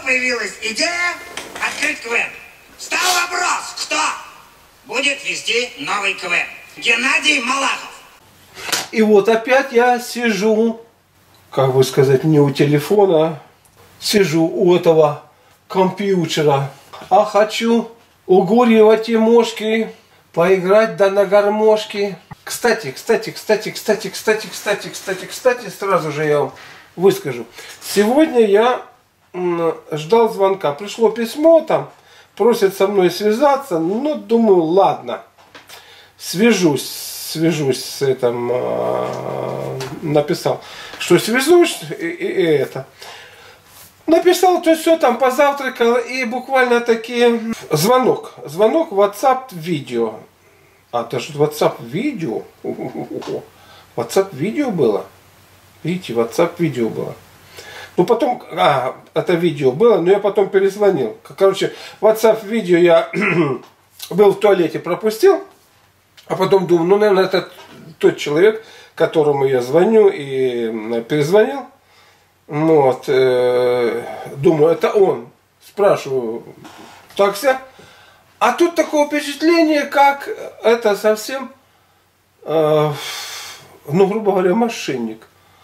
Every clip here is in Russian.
появилась идея открыть КВН. Стал вопрос, кто будет вести новый КВН? Геннадий Малахов. И вот опять я сижу, как бы сказать, не у телефона, сижу у этого компьютера, а хочу у Гурьева Тимошки поиграть да на гармошке. Кстати, сразу же я вам выскажу. Сегодня я ждал звонка. Пришло письмо, там просят со мной связаться. Ну, думаю, ладно, свяжусь с этим. Написал, что свяжусь и это. Написал, то все, там позавтракал, и буквально таки звонок WhatsApp видео. А даже WhatsApp видео. WhatsApp видео было. Видите, WhatsApp видео было. Ну потом, это видео было, но я потом перезвонил. Короче, WhatsApp видео я был в туалете, пропустил. А потом думаю, ну, наверное, это тот человек, которому я звоню, и перезвонил. Вот, думаю, это он. Спрашиваю, так-сяк. А тут такое впечатление, как это совсем, ну, грубо говоря, мошенник.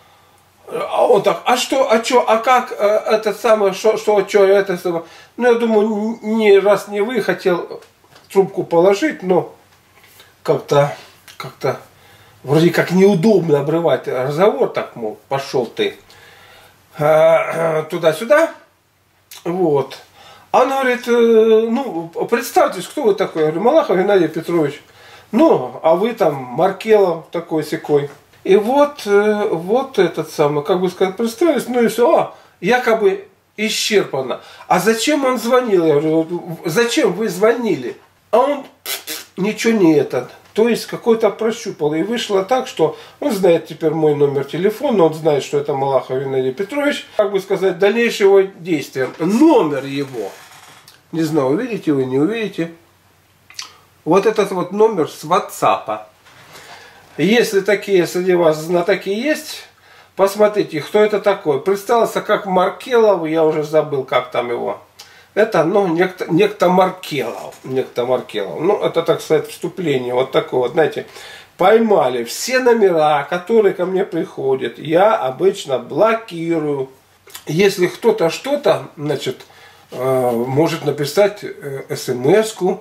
А он так, а как это самое, это. Ну, я думаю, не раз не вы, хотел трубку положить, но как-то вроде как неудобно обрывать разговор, так, мол, пошел ты туда-сюда, вот. Он говорит, ну, представьтесь, кто вы такой? Я говорю, Малахов Геннадий Петрович. Ну, а вы там Маркелов такой-сякой. И вот этот самый, как бы сказать, представились, ну и все, якобы исчерпано. А зачем он звонил? Я говорю, зачем вы звонили? А он ничего не этот. То есть какой-то прощупал. И вышло так, что он знает теперь мой номер телефона, он знает, что это Малахов Геннадий Петрович. Как бы сказать, дальнейшего действия. Номер его. Не знаю, увидите вы, не увидите. Вот этот вот номер с WhatsApp. Если такие среди вас знатоки есть, посмотрите, кто это такой. Представился как Маркелов, я уже забыл, как там его. Это, ну, некто Маркелов. Ну, это, так сказать, вступление. Вот такое вот, знаете. Поймали все номера, которые ко мне приходят. Я обычно блокирую. Если кто-то что-то, значит, может написать смс-ку,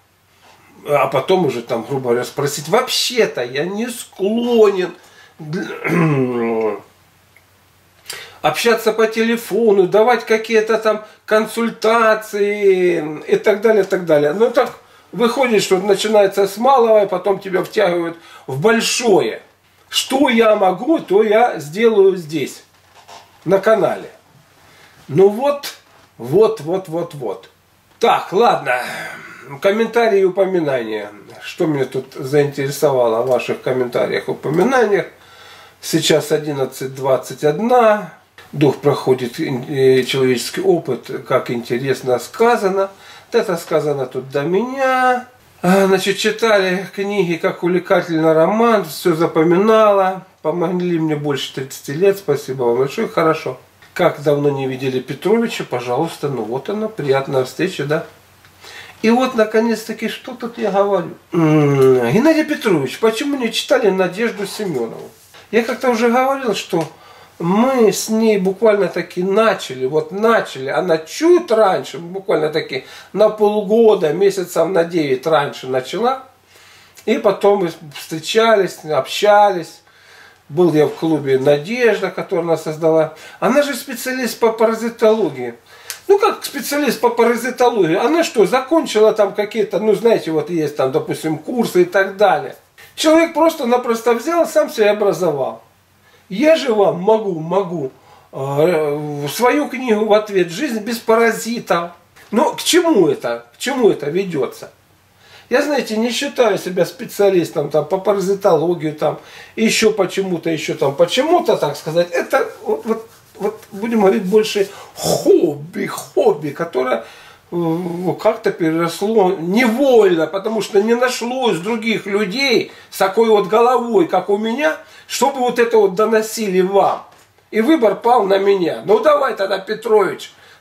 а потом уже там, грубо говоря, спросить. Вообще-то я не склонен общаться по телефону, давать какие-то там консультации и так далее, так далее. Но так выходит, что начинается с малого, и потом тебя втягивают в большое. Что я могу, то я сделаю здесь, на канале. Ну вот. Так, ладно. Комментарии и упоминания. Что меня тут заинтересовало в ваших комментариях и упоминаниях. Сейчас 11:21. Дух проходит человеческий опыт, как интересно сказано. Это сказано тут до меня. Значит, читали книги, как увлекательный роман, все запоминала. Помогли мне больше 30 лет, спасибо вам большое, хорошо. Как давно не видели Петровича, пожалуйста, ну вот она, приятная встреча, да. И вот, наконец-таки, что тут я говорю. Геннадий Петрович, почему не читали Надежду Семенову? Я как-то уже говорил, что мы с ней буквально таки начали, она чуть раньше, буквально таки на полгода, месяцев на 9 раньше начала. И потом мы встречались, общались. Был я в клубе «Надежда», которую она создала. Она же специалист по паразитологии. Ну, как специалист по паразитологии. Она что, закончила там какие-то, ну, знаете, вот есть там, допустим, курсы и так далее. Человек просто-напросто взял, сам себя образовал. Я же вам могу свою книгу в ответ «Жизнь без паразитов». Но к чему это? К чему это ведется? Я, знаете, не считаю себя специалистом там, по паразитологии, там, еще почему-то, так сказать. Это вот будем говорить больше хобби, которое как-то переросло невольно, потому что не нашлось других людей с такой вот головой, как у меня, чтобы вот это вот доносили вам. И выбор пал на меня. Ну давай тогда, Петрович,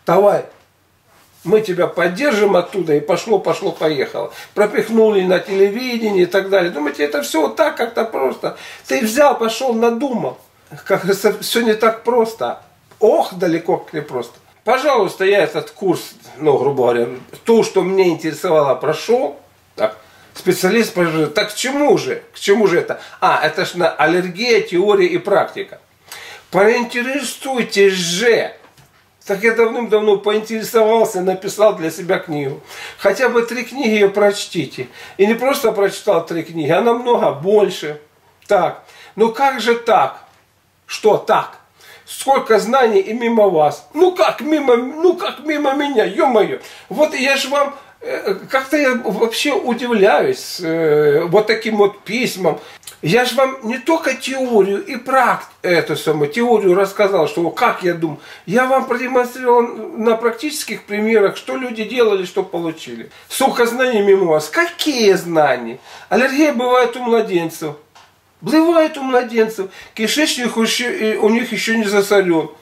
давай, мы тебя поддержим оттуда, и пошло-поехало. Пропихнули на телевидении и так далее. Думаете, это все вот так как-то просто. Ты взял, пошел, надумал. Как все не так просто. Ох, далеко как не просто. Пожалуйста, я этот курс, ну, грубо говоря, то, что меня интересовало, прошел. Так, специалист прошел. Так к чему же? К чему же это? Это ж на аллергия, теория и практика. Поинтересуйтесь же. Так я давным-давно поинтересовался, написал для себя книгу. Хотя бы 3 книги ее прочтите. И не просто прочитал 3 книги, а намного больше. Так, ну как же так? Что так? Сколько знаний и мимо вас? Ну как мимо меня, ё-моё. Вот я же вам, как-то я вообще удивляюсь вот таким вот письмам. Я же вам не только теорию и теорию рассказал, что как я думаю. Я вам продемонстрировал на практических примерах, что люди делали, что получили. Сколько знаний мимо вас? Какие знания? Аллергия бывает у младенцев. Бывает у младенцев. Кишечник у них еще не засорен.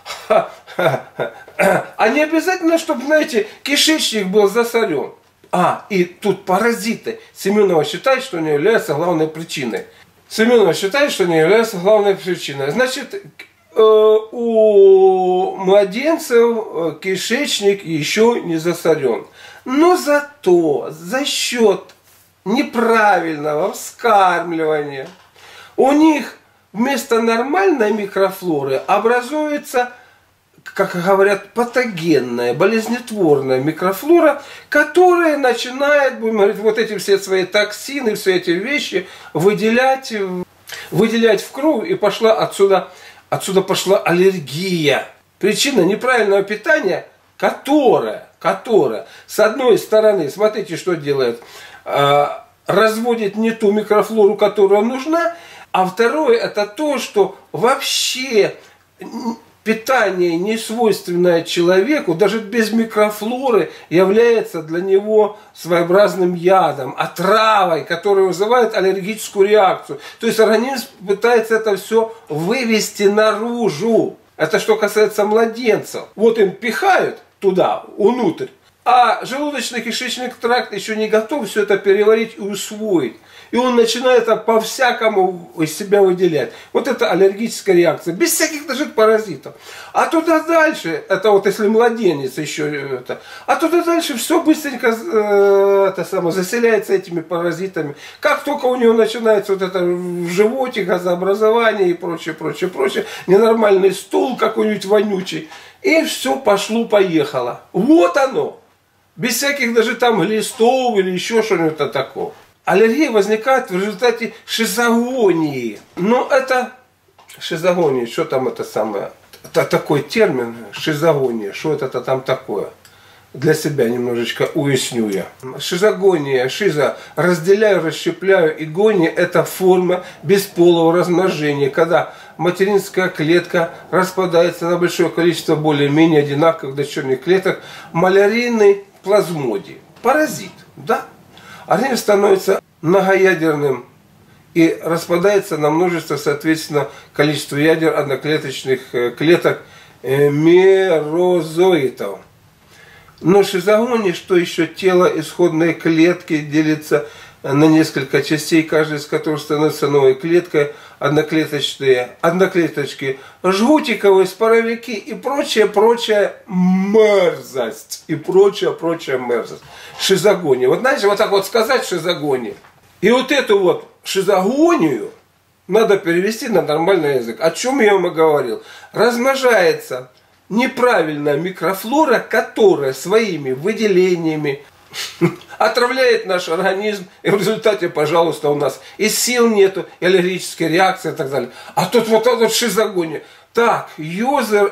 А не обязательно, чтобы, знаете, кишечник был засорен. И тут паразиты. Семенова считает, что они являются главной причиной. Семенова считает, что они являются главной причиной. Значит, у младенцев кишечник еще не засорен. Но зато за счет неправильного вскармливания у них вместо нормальной микрофлоры образуется, как говорят, патогенная, болезнетворная микрофлора, которая начинает, будем говорить, вот эти все свои токсины, все эти вещи выделять в кровь, и отсюда пошла аллергия. Причина неправильного питания, которая, с одной стороны, смотрите, что делает, разводит не ту микрофлору, которая нужна, а второе, это то, что вообще питание, не свойственное человеку, даже без микрофлоры, является для него своеобразным ядом, отравой, которая вызывает аллергическую реакцию. То есть организм пытается это все вывести наружу. Это что касается младенцев. Вот им пихают туда, внутрь, а желудочно-кишечный тракт еще не готов все это переварить и усвоить. И он начинает по-всякому из себя выделять. Вот это аллергическая реакция. Без всяких даже паразитов. А туда дальше, это вот если младенец еще это. А туда дальше все быстренько заселяется этими паразитами. Как только у него начинается вот это в животе, газообразование и прочее, ненормальный стул какой-нибудь вонючий. И все пошло-поехало. Вот оно. Без всяких даже там глистов или еще что-нибудь такого. Аллергия возникает в результате шизогонии. Но это шизогония, что там это самое? Это такой термин, шизогония, что это там такое? Для себя немножечко уясню я. Шизогония, разделяю, расщепляю, и гония – это форма бесполого размножения, когда материнская клетка распадается на большое количество более-менее одинаковых дочерних клеток малярийной плазмодии. Паразит, да? Организм становится многоядерным и распадается на множество, соответственно, количество ядер одноклеточных клеток мерозоитов. Но шизогония, что еще тело исходной клетки делится на несколько частей, каждая из которых становится новой клеткой, одноклеточки, жгутиковые споровики и прочая мерзость. Мерзость. Шизогония. Вот знаете, вот так вот сказать шизогония. И вот эту вот шизогонию надо перевести на нормальный язык. О чем я вам и говорил. Размножается неправильная микрофлора, которая своими выделениями отравляет наш организм, и в результате, пожалуйста, у нас и сил нету, и аллергической реакции и так далее. А тут вот эта вот шизогония. Так, user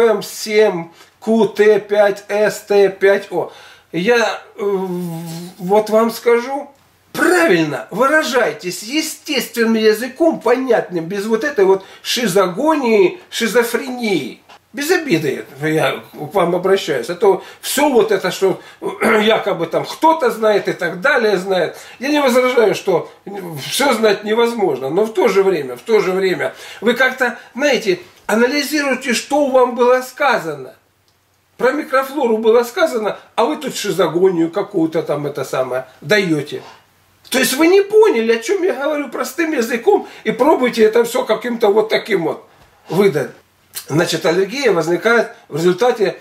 FM7QT5ST5O. Я вот вам скажу, правильно выражайтесь естественным языком, понятным, без вот этой вот шизогонии, шизофрении. Без обиды я к вам обращаюсь. А то все вот это, что якобы там кто-то знает и так далее знает. Я не возражаю, что все знать невозможно. Но в то же время вы как-то, знаете, анализируйте, что вам было сказано. про микрофлору было сказано, а вы тут шизогонию какую-то там это самое даете. То есть вы не поняли, о чем я говорю простым языком, и пробуйте это все каким-то вот таким вот выдать. Значит, аллергия возникает в результате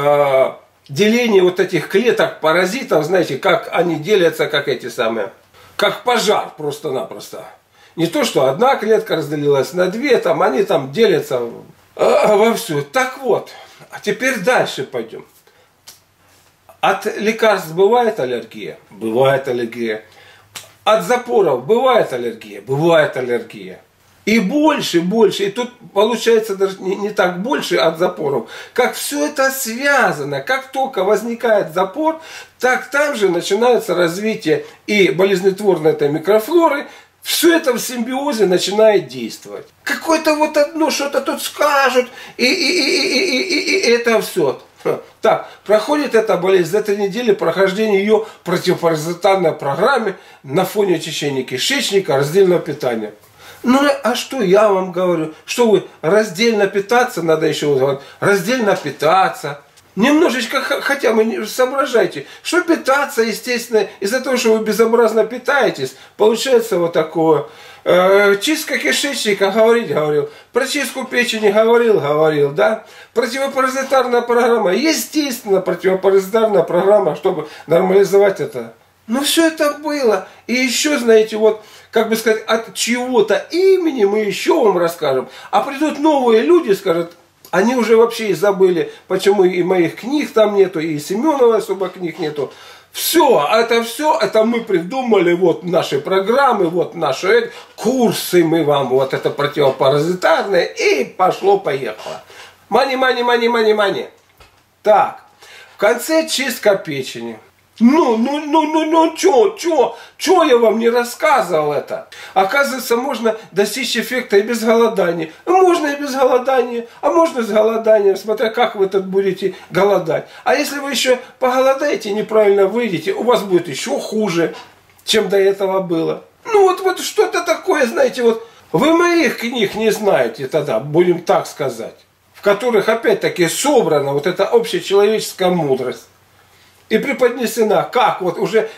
деления вот этих клеток паразитов, знаете, как они делятся, как эти самые, как пожар просто-напросто. Не то, что одна клетка разделилась на две, там они там делятся во все. Так вот, а теперь дальше пойдем. От лекарств бывает аллергия? Бывает аллергия. От запоров бывает аллергия? Бывает аллергия. И больше. И тут получается даже не так больше от запоров. Как все это связано. Как только возникает запор, так там же начинается развитие и болезнетворной этой микрофлоры. Все это в симбиозе начинает действовать. Какое-то вот одно что-то тут скажут, и это все. Так, проходит эта болезнь за 3 недели прохождения ее противопаразитарной программе на фоне очищения кишечника, раздельного питания. Ну, а что я вам говорю? Что вы раздельно питаться, надо еще говорить, раздельно питаться. Немножечко, хотя вы соображайте, что питаться, естественно, из-за того, что вы безобразно питаетесь, получается вот такое. Чистка кишечника, говорил. Про чистку печени говорил, да. Противопаразитарная программа, естественно, противопаразитарная программа, чтобы нормализовать это. Но все это было. И еще, знаете, вот, как бы сказать, от чьего-то имени мы еще вам расскажем. А придут новые люди, скажут, они уже вообще и забыли, почему и моих книг там нету, и Семеновой особо книг нету. Все, это мы придумали, вот наши программы, вот наши курсы мы вам, вот это противопаразитарное, и пошло-поехало. Мани. Так, в конце чистка печени. Чё я вам не рассказывал это? Оказывается, можно достичь эффекта и без голодания. Можно и без голодания, а можно с голоданием, смотря как вы тут будете голодать. А если вы еще поголодаете, неправильно выйдете, у вас будет еще хуже, чем до этого было. Ну вот что-то такое, знаете, вот вы моих книг не знаете тогда, будем так сказать, в которых опять-таки собрана вот эта общечеловеческая мудрость. И преподнесена, как вот уже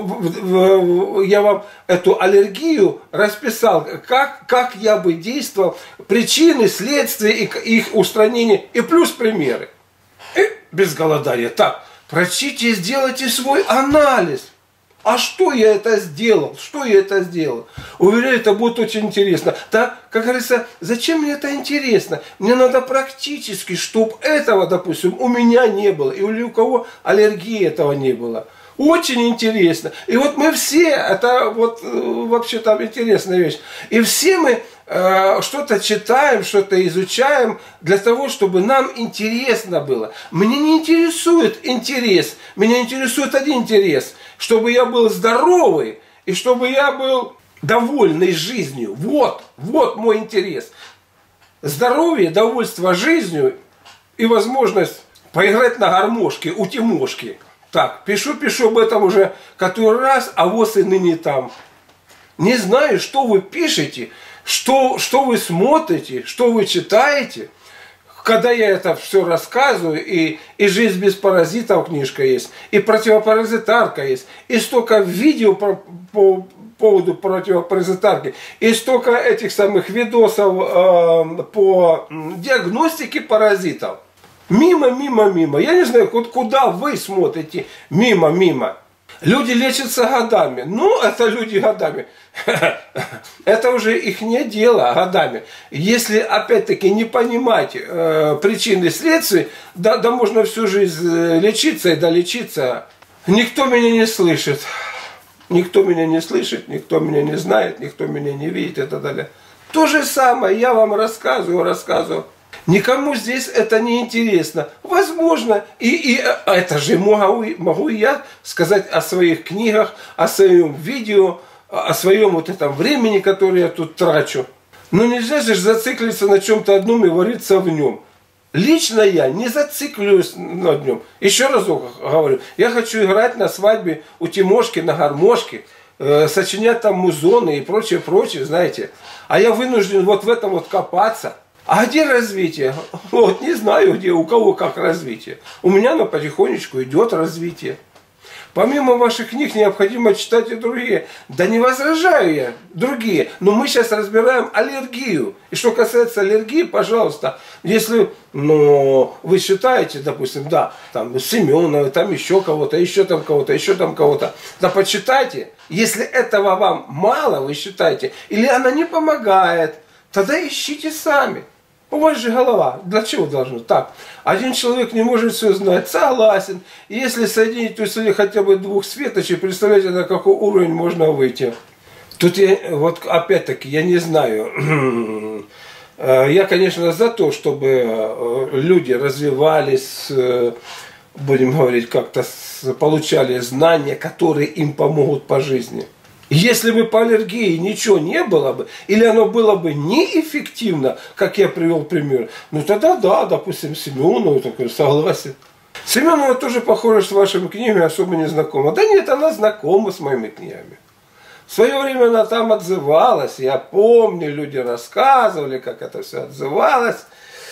я вам эту аллергию расписал, как я бы действовал, причины, следствия, их устранение и плюс примеры. И без голодания. Так, прочтите, сделайте свой анализ. А что я это сделал? Уверяю, это будет очень интересно. Так, как говорится, зачем мне это интересно? Мне надо практически, чтобы этого, допустим, у меня не было. И у кого аллергии этого не было. Очень интересно. И вот мы все, это вот вообще там интересная вещь. И все мы что-то читаем, что-то изучаем для того, чтобы нам интересно было. Мне не интересует интерес. Меня интересует один интерес. Чтобы я был здоровый и чтобы я был довольный жизнью. Вот мой интерес. Здоровье, довольство жизнью и возможность поиграть на гармошке у Тимошки. Так, пишу об этом уже который раз, а вот и ныне там. Не знаю, что вы пишете, что вы смотрите, что вы читаете. Когда я это все рассказываю, и «Жизнь без паразитов» книжка есть, и противопаразитарка есть, и столько видео по поводу противопаразитарки, и столько этих самых видосов по диагностике паразитов. Мимо. Я не знаю, куда вы смотрите мимо. Люди лечатся годами. Ну, это люди годами. Это уже их не дело годами. Если, опять-таки, не понимать причины и следствия, да можно всю жизнь лечиться и долечиться. Никто меня не слышит. Никто меня не знает, никто меня не видит и так далее. То же самое я вам рассказываю. Никому здесь это не интересно. Возможно, и это же могу я сказать о своих книгах, о своем видео, о своем вот этом времени, которое я тут трачу. Но нельзя же зациклиться на чем-то одном и вариться в нем. Лично я не зацикливаюсь на нем. Еще разок говорю, я хочу играть на свадьбе у Тимошки на гармошке, сочинять там музоны и прочее, знаете. А я вынужден вот в этом вот копаться. А где развитие? Вот не знаю, где у кого как развитие. У меня оно потихонечку идет развитие. Помимо ваших книг необходимо читать и другие. Да не возражаю я, другие. Но мы сейчас разбираем аллергию. И что касается аллергии, пожалуйста, если вы считаете, допустим, да, там Семенова, там еще кого-то, еще там кого-то, еще там кого-то, да почитайте. Если этого вам мало, вы считаете, или она не помогает, тогда ищите сами. У вас же голова. Для чего должно? Так, один человек не может все знать. Согласен. Если соединить усилия хотя бы двух светочей, представляете, на какой уровень можно выйти. Тут я, вот опять-таки, я не знаю. Я, конечно, за то, чтобы люди развивались, будем говорить, как-то получали знания, которые им помогут по жизни. Если бы по аллергии ничего не было бы, или оно было бы неэффективно, как я привел пример, ну тогда да, допустим, Семенова, такой согласен. Семенова тоже, похоже, с вашими книгами особо не знакома. Да нет, она знакома с моими книгами. В свое время она там отзывалась, я помню, люди рассказывали, как это все отзывалось.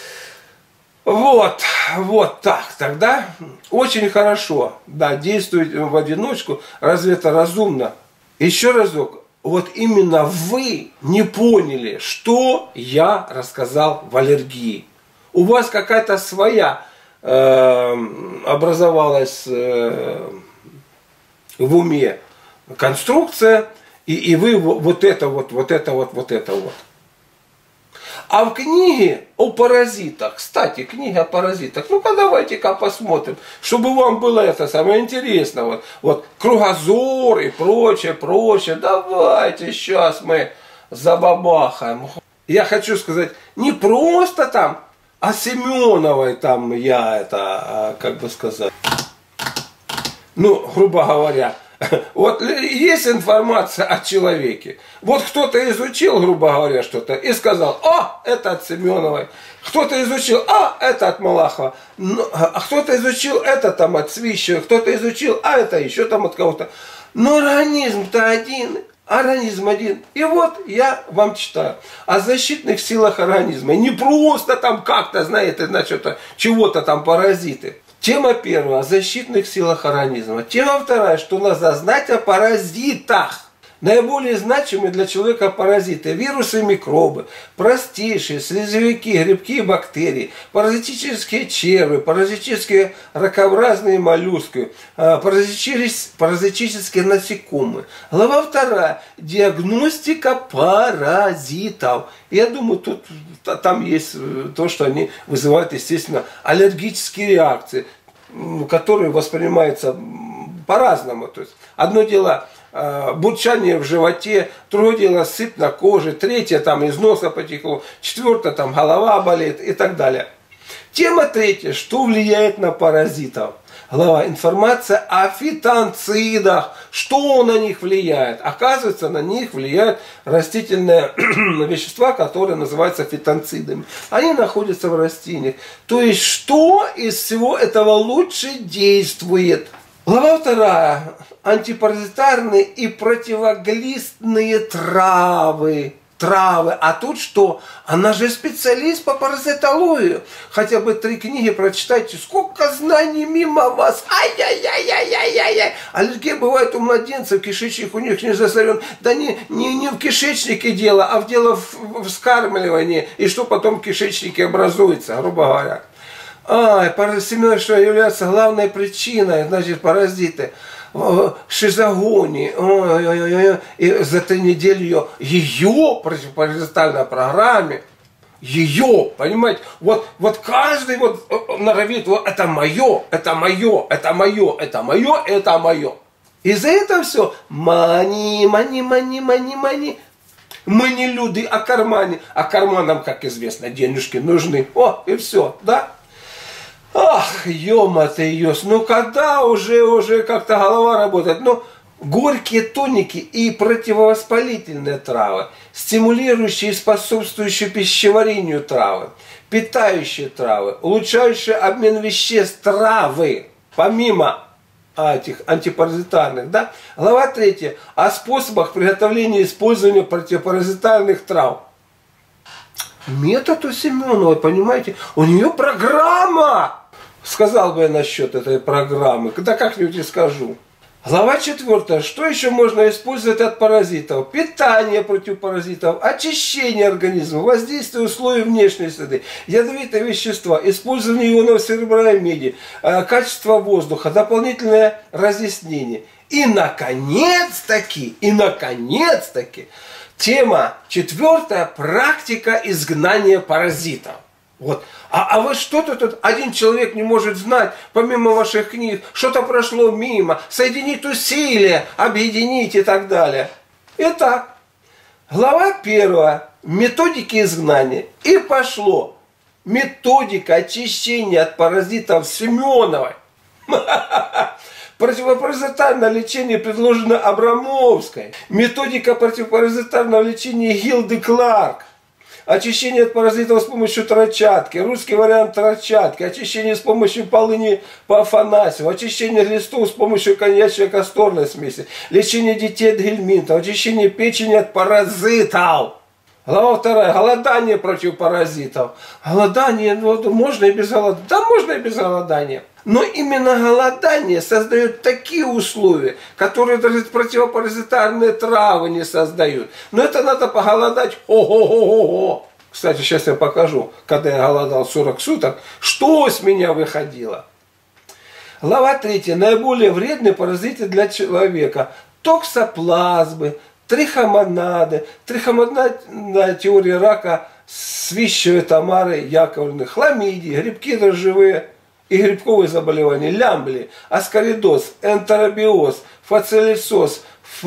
Вот так, тогда очень хорошо, да, действовать в одиночку, разве это разумно? Еще разок, вот именно вы не поняли, что я рассказал в аллергии. У вас какая-то своя образовалась в уме конструкция, и вы вот это. А в книге о паразитах, кстати, книга о паразитах, ну-ка давайте-ка посмотрим, чтобы вам было это самое интересно, вот кругозор и прочее, давайте сейчас мы забабахаем. Я хочу сказать, не просто там, а Семеновой там я это, как бы сказать, ну, грубо говоря, вот есть информация о человеке. Вот кто-то изучил, грубо говоря, что-то и сказал, это от Семеновой. Кто-то изучил, это от Малахова. А кто-то изучил, это там от Свищева. Кто-то изучил, это еще там от кого-то. Но организм-то один. Организм один. И вот я вам читаю о защитных силах организма. Не просто там как-то, знаете, значит, чего-то там паразиты. Тема первая – о защитных силах организма. Тема вторая – что надо знать о паразитах. Наиболее значимые для человека паразиты – вирусы и микробы, простейшие, слизовики, грибки и бактерии, паразитические черви, паразитические ракообразные моллюски, паразитические насекомые. Глава вторая – диагностика паразитов. Я думаю, там есть то, что они вызывают, естественно, аллергические реакции, которые воспринимаются по-разному. То есть, одно дело бурчание в животе, другое дело сыпь на коже, третье там из носа потекло, четвертое там голова болит и так далее. Тема третья, что влияет на паразитов. Глава информация о фитонцидах, что на них влияет. Оказывается, на них влияют растительные вещества, которые называются фитонцидами. Они находятся в растениях. То есть, что из всего этого лучше действует? Глава вторая. Антипаразитарные и противоглистные травы. А тут что? Она же специалист по паразитологии. Хотя бы 3 книги прочитайте. Сколько знаний мимо вас. Ай-яй-яй-яй-яй-яй. Аллергия бывает у младенцев, кишечник у них не засорен. Да не в кишечнике дело, а в дело в вскармливании. И что потом в кишечнике образуется, грубо говоря. Семена, что является главной причиной, значит, паразиты. Шизогонии. И за 3 недели ее противопаразитальной программе, понимаете, вот каждый норовит, это мое. И за это все мани. Мы не люди, а кармане. А карманам, как известно, денежки нужны. И все, да? Ах, ё-мотё, ну когда уже как-то голова работает? Ну, горькие тоники и противовоспалительные травы, стимулирующие и способствующие пищеварению травы, питающие травы, улучшающие обмен веществ травы, помимо этих антипаразитарных, да? Глава 3. О способах приготовления и использования противопаразитарных трав. метод у Семеновой, понимаете? У нее программа. Сказал бы я насчет этой программы. Да как-нибудь и скажу. Глава 4. Что еще можно использовать от паразитов? Питание против паразитов, очищение организма, воздействие условий внешней среды, ядовитые вещества, использование ионов серебра и меди, качество воздуха, дополнительное разъяснение. И наконец-таки, тема 4. Практика изгнания паразитов. Вот. А вы что-то тут один человек не может знать, помимо ваших книг, что-то прошло мимо, соединить усилия, объединить и так далее. Итак, глава 1. Методики изгнания. И пошло. Методика очищения от паразитов Семеновой. Противопаразитарное лечение предложено Абрамовской. Методика противопаразитарного лечения Гилды Кларк. Очищение от паразитов с помощью травчатки, русский вариант травчатки, очищение с помощью полыни по Афанасьеву, очищение листов с помощью коньячно-касторной смеси, лечение детей от гельминта, очищение печени от паразитов. Глава 2. Голодание против паразитов. Голодание, можно и без голодания. Да, можно и без голодания. Но именно голодание создает такие условия, которые даже противопаразитарные травы не создают. Но это надо поголодать. Ого-го-го-го. Кстати, сейчас я покажу, когда я голодал 40 суток, что с меня выходило. Глава 3. Наиболее вредные паразиты для человека. Токсоплазмы, трихомонады. Трихомонадная теория рака Свищевой Тамары Яковлевны. Хламидии, грибки дрожжевые и грибковые заболевания, лямбли, аскаридоз, энтеробиоз, фацилисоз,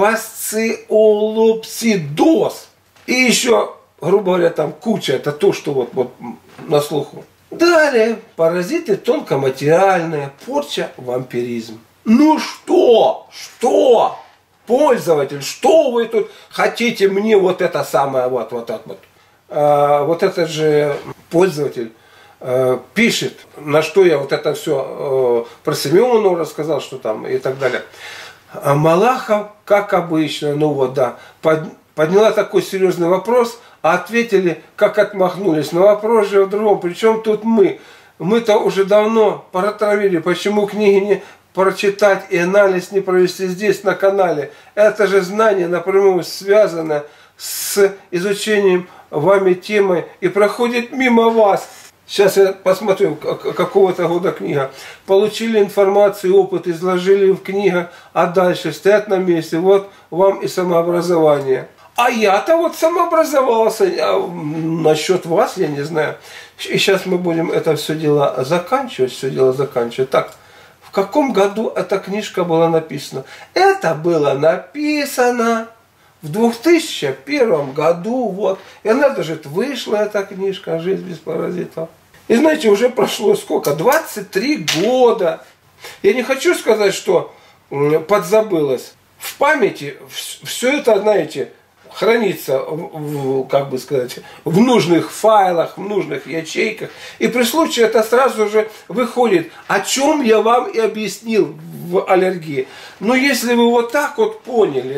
фасциолопсидоз. И еще, грубо говоря, там куча, это то, что вот на слуху. Далее, паразиты тонкоматериальные, порча, вампиризм. Ну что? Что? Пользователь, что вы тут хотите мне вот это самое, вот так вот. Вот этот же пользователь пишет, на что я вот это все про Семенову рассказал, что там и так далее. А Малахов, как обычно, подняла такой серьезный вопрос, а ответили, как отмахнулись. На вопрос же в другом, причем тут мы. Мы-то уже давно протравили, почему книги не прочитать и анализ не провести здесь, на канале. Это же знание напрямую связано с изучением вами темы и проходит мимо вас. Сейчас я посмотрю, какого-то года книга. Получили информацию, опыт, изложили в книгах, а дальше стоят на месте. Вот вам и самообразование. А я-то вот самообразовался. Насчет вас я не знаю. И сейчас мы будем это все дело заканчивать. Так, в каком году эта книжка была написана? Это было написано в 2001 году, вот. И она даже вышла, эта книжка «Жизнь без паразитов». И знаете, уже прошло сколько? 23 года. Я не хочу сказать, что подзабылось. В памяти все это, знаете, хранится, как бы сказать, в нужных файлах, в нужных ячейках. И при случае это сразу же выходит, о чем я вам и объяснил в аллергии. Но если вы вот так вот поняли,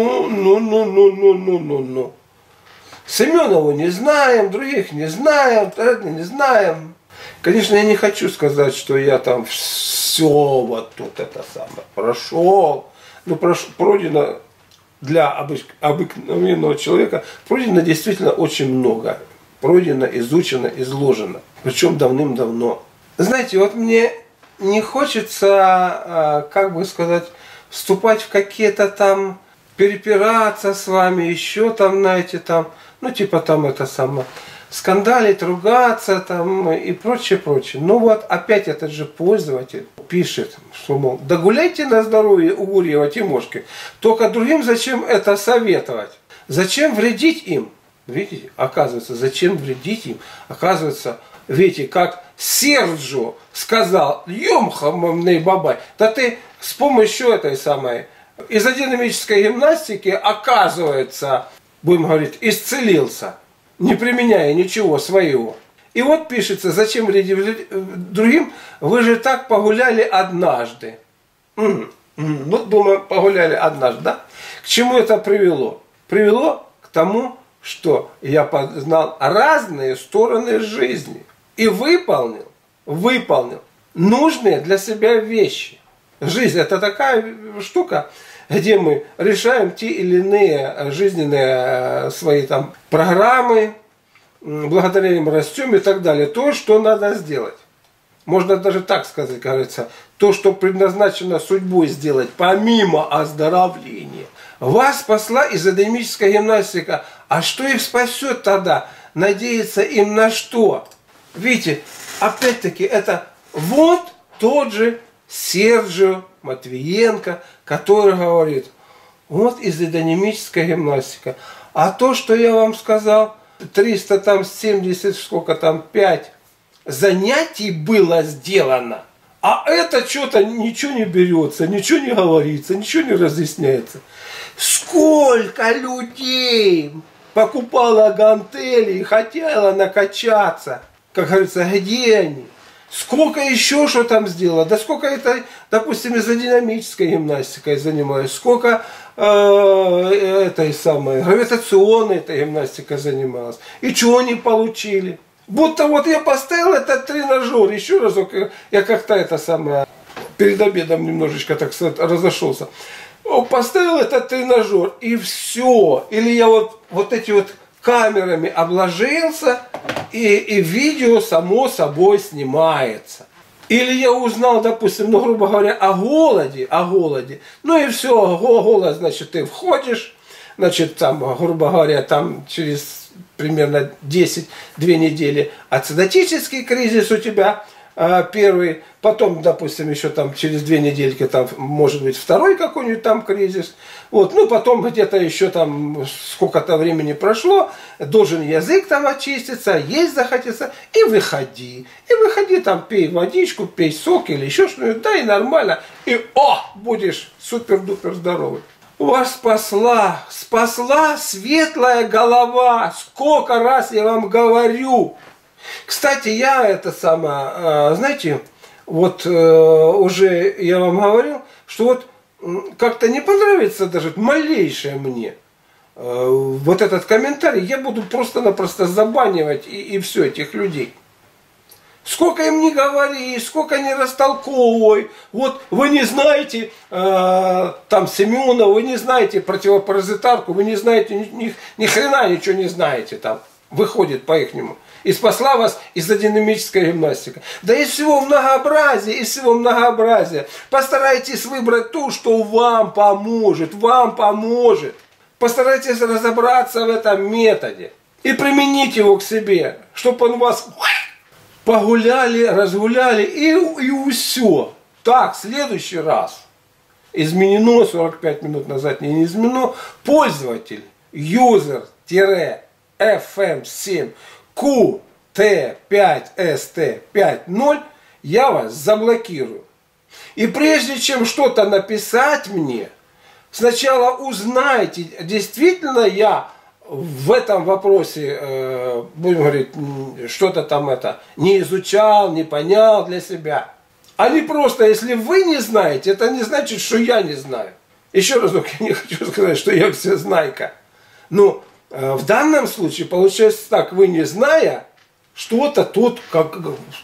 ну. Семенову не знаем, других не знаем, не знаем. Конечно, я не хочу сказать, что я там все вот тут это самое прошел. Ну, пройдено для обыкновенного человека, пройдено действительно очень много. Пройдено, изучено, изложено. Причем давным-давно. Знаете, вот мне не хочется, как бы сказать, вступать в какие-то там, перепираться с вами, еще там, знаете, там, ну, типа там это самое, скандалить, ругаться там и прочее. Ну вот, опять этот же пользователь пишет, что, мол, да гуляйте на здоровье у Гурьева Тимошки, только другим зачем это советовать? Зачем вредить им? Видите, оказывается, зачем вредить им? Оказывается, видите, как Серджо сказал, ёмхамный бабай, да ты с помощью этой самой изодинамической гимнастики, оказывается, будем говорить, исцелился, не применяя ничего своего. И вот пишется, зачем вредить другим, вы же так погуляли однажды. Ну, думаю, погуляли однажды, да? К чему это привело? Привело к тому, что я познал разные стороны жизни и выполнил нужные для себя вещи. Жизнь – это такая штука, где мы решаем те или иные жизненные свои там программы, благодаря им растем и так далее. То, что надо сделать. Можно даже так сказать, кажется, то, что предназначено судьбой сделать, помимо оздоровления. Вас спасла изодемическая гимнастика. А что их спасет тогда? Надеяться им на что? Видите, опять-таки, это вот тот же Серджио Матвиенко, который говорит, вот изодемическая гимнастика. А то, что я вам сказал, 370, сколько там, 5 занятий было сделано, а это что-то ничего не берется, ничего не говорится, ничего не разъясняется. Сколько людей покупало гантели и хотело накачаться, как говорится, где они? Сколько еще что там сделало? Да сколько это, допустим, изодинамической гимнастикой занимаюсь, сколько этой самой гравитационной этой гимнастикой занималась. И чего они получили? Будто вот я поставил этот тренажер, еще разок, я как-то это самое, перед обедом немножечко так сказать разошелся. Поставил этот тренажер и все. Или я вот эти вот камерами обложился, и видео само собой снимается. Или я узнал, допустим, ну, грубо говоря, о голоде, ну и все, голод, значит, ты входишь, значит, там, грубо говоря, там через примерно 10-2 недели ацидотический кризис у тебя первый, потом, допустим, еще там через 2 недельки там может быть второй какой-нибудь там кризис, вот, ну потом где-то еще там сколько-то времени прошло, должен язык там очиститься, есть захотеться, и выходи там, пей водичку, пей сок или еще что-нибудь, да и нормально, и будешь супер-дупер здоровый. Вас спасла светлая голова, сколько раз я вам говорю. Кстати, я это самое, знаете, вот уже я вам говорил, что вот как-то не понравится даже малейшее мне вот этот комментарий, я буду просто-напросто забанивать и все этих людей. Сколько им не говори, сколько не растолковывай. Вот вы не знаете там Семена, вы не знаете противопаразитарку, вы не знаете ни хрена ничего не знаете там. Выходит по-ихнему. И спасла вас изодинамическая гимнастика. Да из всего многообразия, Постарайтесь выбрать то, что вам поможет. Постарайтесь разобраться в этом методе. И применить его к себе, чтобы он вас погуляли, разгуляли и все. Так, в следующий раз. Изменено 45 минут назад, не изменено. Пользователь, user-fm7qt5st50, я вас заблокирую. И прежде чем что-то написать мне, сначала узнайте, действительно я в этом вопросе, будем говорить, что-то там не изучал, не понял для себя. А не просто, если вы не знаете, это не значит, что я не знаю. Еще разок, я не хочу сказать, что я всезнайка. Но в данном случае получается так, вы не зная, что-то тут как...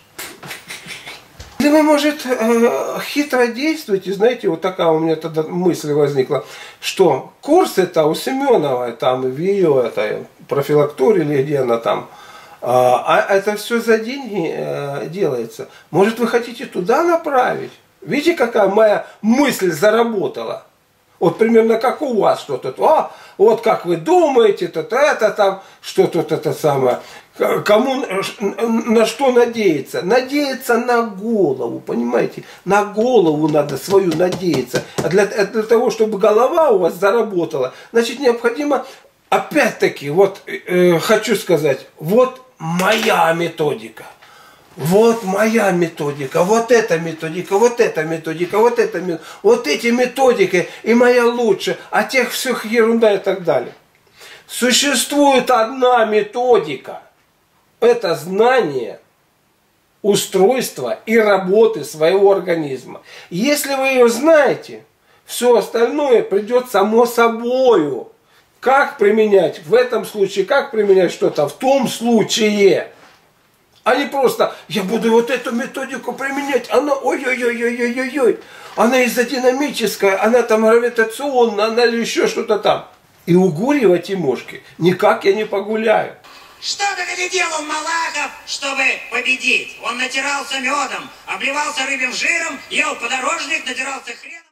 Или вы, может, хитро действуете, знаете, вот такая у меня тогда мысль возникла, что курс это у Семеновой, там, в ее этой профилактории, или где она там, а это все за деньги делается. Может, вы хотите туда направить? Видите, какая моя мысль заработала? Вот примерно как у вас что-то. Вот как вы думаете, это там, что тут это самое. Кому, на что надеяться? Надеяться на голову, понимаете? На голову надо свою надеяться. А для того, чтобы голова у вас заработала, значит, необходимо, опять-таки, вот хочу сказать, вот моя методика. Вот моя методика, вот эта методика, вот эта методика, вот эта методика, вот эти методики и моя лучше, а тех всех ерунда и так далее. Существует одна методика. Это знание устройства и работы своего организма. Если вы ее знаете, все остальное придет само собою. как применять в этом случае, как применять что-то в том случае. А не просто, я буду вот эту методику применять, она, ой-ой-ой-ой-ой-ой, она изодинамическая, она там гравитационная, она или еще что-то там. И у Гурьева Тимошки никак я не погуляю. Что только не делал Малахов, чтобы победить. Он натирался медом, обливался рыбьим жиром, ел подорожник, натирался хреном.